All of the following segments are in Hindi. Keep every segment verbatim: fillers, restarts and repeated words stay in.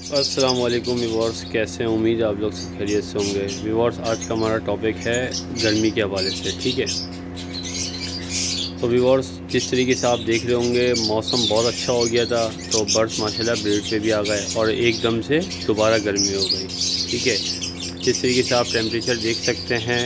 अस्सलाम वालेकुम व्यूअर्स, कैसे हैं? उम्मीद है आप लोग सब खैरियत से होंगे। व्यूअर्स, आज का हमारा टॉपिक है गर्मी के हवाले से, ठीक है। तो व्यूअर्स, जिस तरीके से आप देख रहे होंगे मौसम बहुत अच्छा हो गया था, तो बर्ड्स माशाल्लाह ब्रीड पे भी आ गए और एकदम से दोबारा गर्मी हो गई, ठीक है। जिस तरीके से आप टेम्परेचर देख सकते हैं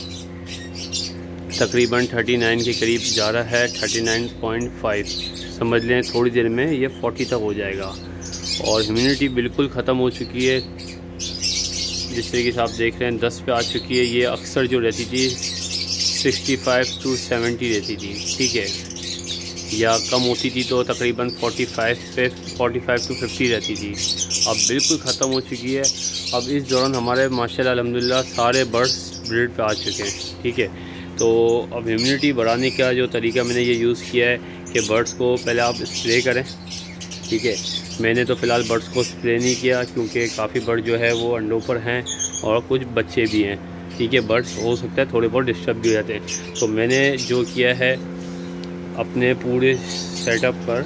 तकरीबन उनतालीस के करीब जा रहा है, उनतालीस पॉइंट पाँच समझ लें। थोड़ी देर में ये चालीस तक हो जाएगा और ह्यूमिडिटी बिल्कुल ख़त्म हो चुकी है। जिस तरीके से आप देख रहे हैं दस पे आ चुकी है। ये अक्सर जो रहती थी पैंसठ टू सत्तर रहती थी, ठीक है, या कम होती थी तो तकरीबन पैंतालीस पे पैंतालीस टू पचास रहती थी। अब बिल्कुल ख़त्म हो चुकी है। अब इस दौरान हमारे माशाल्लाह अल्हम्दुलिल्लाह सारे बर्ड्स ब्रीड पे आ चुके हैं, ठीक है। तो अब ह्यूमिडिटी बढ़ाने का जो तरीका मैंने ये यूज़ किया है कि बर्ड्स को पहले आप स्प्रे करें, ठीक है। मैंने तो फ़िलहाल बर्ड्स को स्प्रे नहीं किया क्योंकि काफ़ी बर्ड जो है वो अंडों पर हैं और कुछ बच्चे भी हैं, ठीक है। बर्ड्स हो सकता है थोड़े बहुत डिस्टर्ब भी हो जाते हैं। तो मैंने जो किया है अपने पूरे सेटअप पर,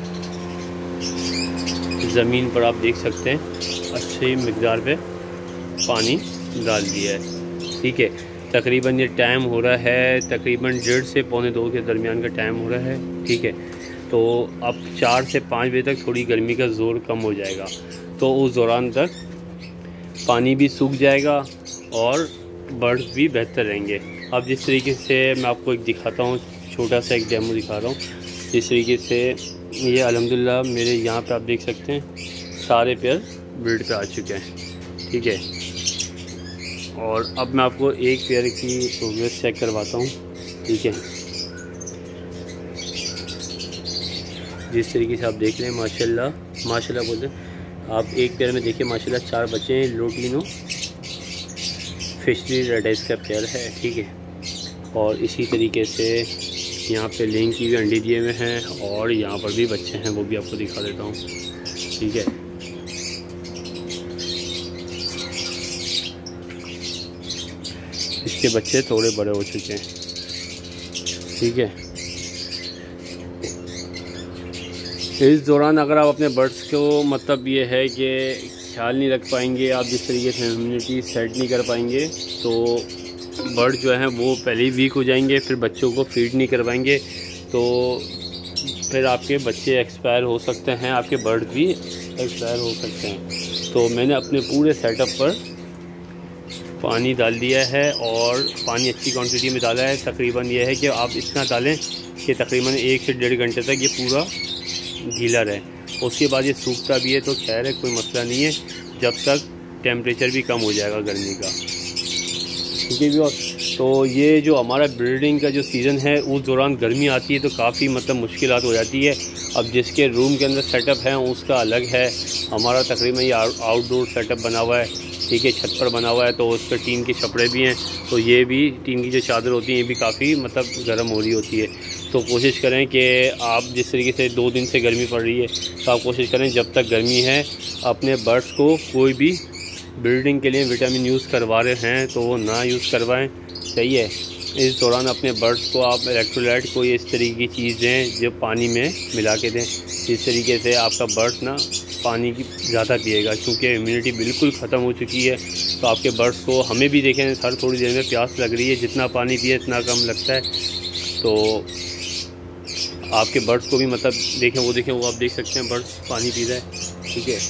ज़मीन पर आप देख सकते हैं अच्छी मिक़दार पे पानी डाल दिया है, ठीक है। तकरीबन ये टाइम हो रहा है तकरीबन डेढ़ से पौने दो के दरमियान का टाइम हो रहा है, ठीक है। तो अब चार से पाँच बजे तक थोड़ी गर्मी का ज़ोर कम हो जाएगा, तो उस दौरान तक पानी भी सूख जाएगा और बर्ड्स भी बेहतर रहेंगे। अब जिस तरीके से मैं आपको एक दिखाता हूँ, छोटा सा एक डेमो दिखा रहा हूँ। जिस तरीके से ये अल्हम्दुलिल्लाह मेरे यहाँ पे आप देख सकते हैं सारे पेयर ब्रीड पे आ चुके हैं, ठीक है। और अब मैं आपको एक पेयर की प्रोग्रेस चेक करवाता हूँ, ठीक है। जिस तरीके से आप देख रहे हैं माशाल्लाह माशाल्लाह बोलते हैं आप, एक पेयर में देखिए माशाल्लाह चार बच्चे हैं। लुटिनो फिशरी रेड आइज का पेयर है, ठीक है। और इसी तरीके से यहाँ पे लिंक की भी अंडे दिए हुए हैं और यहाँ पर भी बच्चे हैं, वो भी आपको दिखा देता हूँ, ठीक है। इसके बच्चे थोड़े बड़े हो चुके हैं, ठीक है। इस दौरान अगर आप अपने बर्ड्स को मतलब ये है कि ख्याल नहीं रख पाएंगे, आप जिस तरीके से इम्यूनिटी सेट नहीं कर पाएंगे, तो बर्ड जो हैं वो पहले ही वीक हो जाएंगे। फिर बच्चों को फीड नहीं करवाएंगे तो फिर आपके बच्चे एक्सपायर हो सकते हैं, आपके बर्ड भी एक्सपायर हो सकते हैं। तो मैंने अपने पूरे सेटअप पर पानी डाल दिया है और पानी अच्छी क्वांटिटी में डाला है। तकरीबन ये है कि आप इतना डालें कि तकरीबन एक से डेढ़ घंटे तक ये पूरा गीला रहे। उसके बाद ये सूखता भी है तो खैर है, कोई मसला नहीं है, जब तक टेम्परेचर भी कम हो जाएगा गर्मी का, ठीक है भी। तो ये जो हमारा ब्रीडिंग का जो सीज़न है उस दौरान गर्मी आती है तो काफ़ी मतलब मुश्किलात हो जाती है। अब जिसके रूम के अंदर सेटअप है उसका अलग है, हमारा तकरीबन ये आउटडोर सेटअप बना हुआ है, ठीक है, छत पर बना हुआ है। तो उस पर टीन के छपड़े भी हैं, तो ये भी टीन की जो चादर होती है ये भी काफ़ी मतलब गर्म हो रही होती है। तो कोशिश करें कि आप जिस तरीके से दो दिन से गर्मी पड़ रही है तो आप कोशिश करें जब तक गर्मी है अपने बर्ड्स को कोई भी ब्रीडिंग के लिए विटामिन यूज़ करवा रहे हैं तो वो ना यूज़ करवाएं, सही है। इस दौरान अपने बर्ड्स को आप इलेक्ट्रोलाइट कोई इस तरीके की चीज़ें जो पानी में मिला के दें, इस तरीके से आपका बर्ड्स ना पानी की ज़्यादा पिएगा क्योंकि इम्यूनिटी बिल्कुल ख़त्म हो चुकी है। तो आपके बर्ड्स को हमें भी देखें हर थोड़ी देर में प्यास लग रही है, जितना पानी पिए इतना कम लगता है। तो आपके बर्ड्स को भी मतलब देखें, वो देखें वो आप देख सकते हैं बर्ड्स पानी पी रहा है, ठीक है।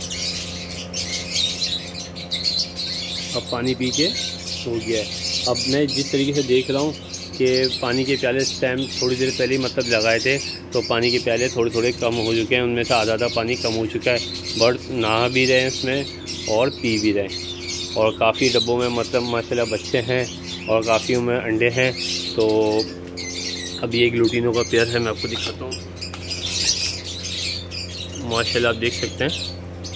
अब पानी पी के हो गया है। अब मैं जिस तरीके से देख रहा हूँ कि पानी के प्याले इस टाइम थोड़ी देर पहले मतलब लगाए थे तो पानी के प्याले थोड़े थोड़े कम हो चुके हैं, उनमें से आधा आधा पानी कम हो चुका है। बर्ड्स नहा भी रहे हैं इसमें और पी भी रहे हैं और काफ़ी डब्बों में मतलब माशाल्लाह बच्चे हैं और काफ़ी उनमें अंडे हैं। तो अभी एक लुटिनो का पेयर है, मैं आपको दिखाता हूँ। माशाल्लाह आप देख सकते हैं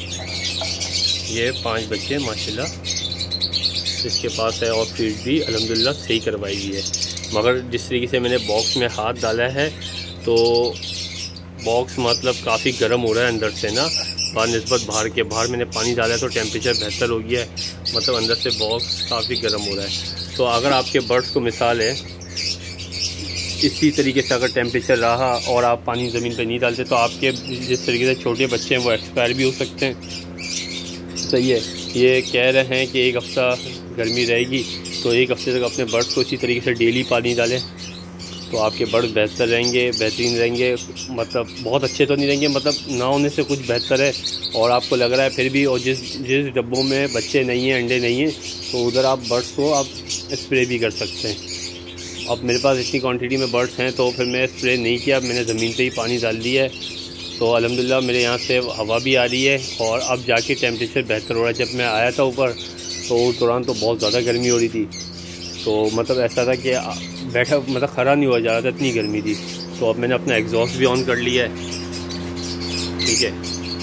ये पांच बच्चे माशाल्लाह इसके पास है और फीड भी अल्हम्दुलिल्लाह सही करवाई हुई है। मगर जिस तरीके से मैंने बॉक्स में हाथ डाला है तो बॉक्स मतलब काफ़ी गर्म हो रहा है अंदर से ना, बानिस्बत बाहर के। बाहर मैंने पानी डाला है तो टेम्परेचर बेहतर हो गया है, मतलब अंदर से बॉक्स काफ़ी गर्म हो रहा है। तो अगर आपके बर्ड्स को मिसाल है इसी तरीके से अगर टेम्परेचर रहा और आप पानी ज़मीन पर नहीं डालते तो आपके जिस तरीके से छोटे बच्चे हैं वो एक्सपायर भी हो सकते हैं, सही है। ये कह रहे हैं कि एक हफ़्ता गर्मी रहेगी, तो एक हफ़्ते तक अपने बर्ड्स को इसी तरीके से डेली पानी डालें, तो आपके बर्ड्स बेहतर रहेंगे, बेहतरीन रहेंगे। मतलब बहुत अच्छे तो नहीं रहेंगे, मतलब ना होने से कुछ बेहतर है। और आपको लग रहा है फिर भी, और जिस जिस डब्बों में बच्चे नहीं हैं, अंडे नहीं हैं, तो उधर आप बर्ड्स को आप स्प्रे भी कर सकते हैं। अब मेरे पास इतनी क्वांटिटी में बर्ड्स हैं, तो फिर मैं स्प्रे नहीं किया, मैंने ज़मीन पे ही पानी डाल दिया है। तो अल्हम्दुलिल्लाह मेरे यहाँ से हवा भी आ रही है, और अब जाके टेम्परेचर बेहतर हो रहा है। जब मैं आया था ऊपर, तो उस दौरान तो बहुत ज़्यादा गर्मी हो रही थी, तो मतलब ऐसा था कि बैठा मतलब खड़ा नहीं हुआ जा रहा था, इतनी गर्मी थी। तो अब मैंने अपना एग्जॉस्ट भी ऑन कर लिया है, ठीक है।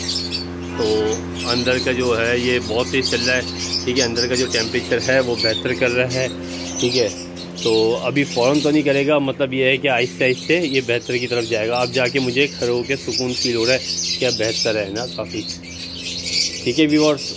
तो अंदर का जो है ये बहुत तेज़ चल रहा है, ठीक है। अंदर का जो टेम्परेचर है वो बेहतर कर रहा है, ठीक है। तो अभी फ़ौरन तो नहीं करेगा, मतलब ये है कि आहिस्ते आहिस्ते ये बेहतर की तरफ जाएगा। अब जाके मुझे खड़े होकर सुकून फील हो रहा है कि अब बेहतर है ना काफ़ी, ठीक है व्यूअर्स।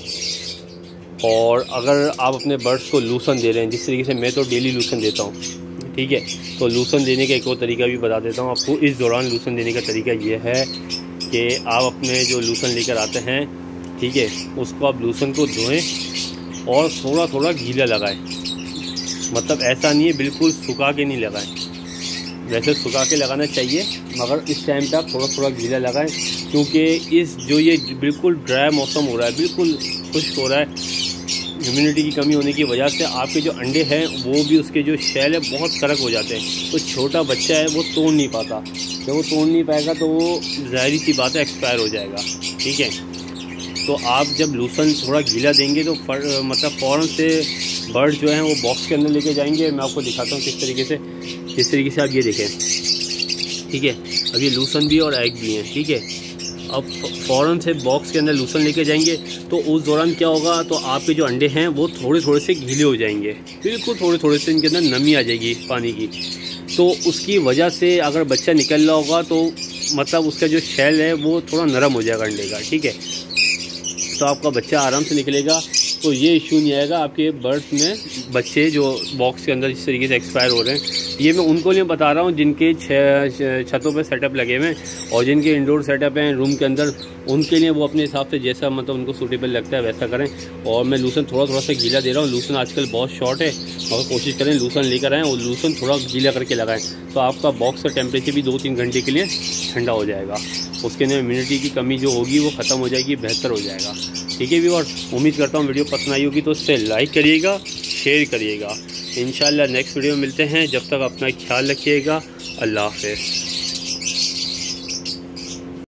और अगर आप अपने बर्ड्स को लूसन दे रहे हैं, जिस तरीके से मैं तो डेली लूसन देता हूँ, ठीक है, तो लूसन देने का एक और तरीका भी बता देता हूँ आपको। इस दौरान लूसन देने का तरीका ये है कि आप अपने जो लूसन लेकर आते हैं, ठीक है, उसको आप लूसन को धोएं और थोड़ा थोड़ा गीला लगाएं। मतलब ऐसा नहीं है बिल्कुल सुखा के नहीं लगाएं, वैसे सुखा के लगाना चाहिए, मगर इस टाइम पे आप थोड़ा थोड़ा गीला लगाएं, क्योंकि इस जो ये बिल्कुल ड्राई मौसम हो रहा है, बिल्कुल खुश्क हो रहा है, ह्यूमिडिटी की कमी होने की वजह से आपके जो अंडे हैं वो भी, उसके जो शैल है बहुत कड़क हो जाते हैं। तो छोटा बच्चा है वो तोड़ नहीं पाता, जब वो तोड़ नहीं पाएगा तो वो ज़ाहिर सी बात है एक्सपायर हो जाएगा, ठीक है। तो आप जब लूसन थोड़ा गीला देंगे तो फर, मतलब फ़ौरन से बर्ड जो हैं वो बॉक्स के अंदर लेके जाएंगे। मैं आपको दिखाता हूँ किस तरीके से, किस तरीके से आप ये देखें, ठीक है। अब ये लूसन भी और एग भी हैं, ठीक है। अब फ़ौरन से बॉक्स के अंदर लूसन लेके जाएंगे, तो उस दौरान क्या होगा, तो आपके जो अंडे हैं वो थोड़े थोड़े से गीले हो जाएंगे, बिल्कुल थोड़े थोड़े से इनके अंदर नमी आ जाएगी पानी की। तो उसकी वजह से अगर बच्चा निकल रहा होगा तो मतलब उसका जो शैल है वो थोड़ा नरम हो जाएगा अंडे का, ठीक है। तो आपका बच्चा आराम से निकलेगा, तो ये इशू नहीं आएगा आपके बर्ड्स में। बच्चे जो बॉक्स के अंदर जिस तरीके से एक्सपायर हो रहे हैं, ये मैं उनको लिए बता रहा हूँ जिनके छतों पे सेटअप लगे हुए हैं और जिनके इंडोर सेटअप हैं रूम के अंदर, उनके लिए वो अपने हिसाब से जैसा मतलब उनको सूटेबल लगता है वैसा करें। और मैं लूसन थोड़ा थोड़ा सा गीला दे रहा हूँ, लूसन आजकल बहुत शॉर्ट है, और कोशिश करें लूसन लेकर आएँ और लूसन थोड़ा गीला करके लगाएं, तो आपका बॉक्स का टेम्परेचर भी दो तीन घंटे के लिए ठंडा हो जाएगा। उसके अंदर इम्यूनिटी की कमी जो होगी वो ख़त्म हो जाएगी, बेहतर हो जाएगा, ठीक है व्यूअर्स। उम्मीद करता हूँ वीडियो पसंद आई होगी, तो उससे लाइक करिएगा, शेयर करिएगा। इंशाल्लाह नेक्स्ट वीडियो में मिलते हैं, जब तक अपना ख्याल रखिएगा। अल्लाह हाफ़िज़।